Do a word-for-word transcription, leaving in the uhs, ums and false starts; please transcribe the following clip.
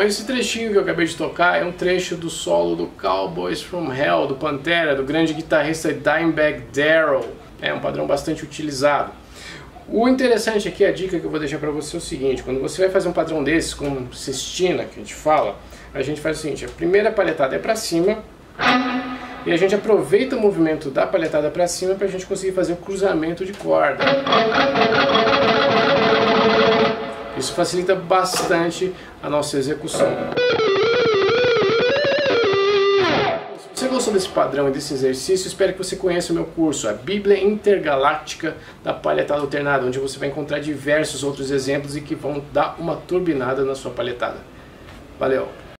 esse trechinho que eu acabei de tocar é um trecho do solo do Cowboys from Hell, do Pantera, do grande guitarrista Dimebag Darrell. É um padrão bastante utilizado. O interessante aqui, a dica que eu vou deixar para você é o seguinte: quando você vai fazer um padrão desses, com sextina, que a gente fala, a gente faz o seguinte: a primeira palhetada é para cima, e a gente aproveita o movimento da palhetada para cima para a gente conseguir fazer o cruzamento de corda. Isso facilita bastante a nossa execução. Se você gostou desse padrão e desse exercício, espero que você conheça o meu curso, a Bíblia Intergaláctica da Palhetada Alternada, onde você vai encontrar diversos outros exemplos e que vão dar uma turbinada na sua palhetada. Valeu!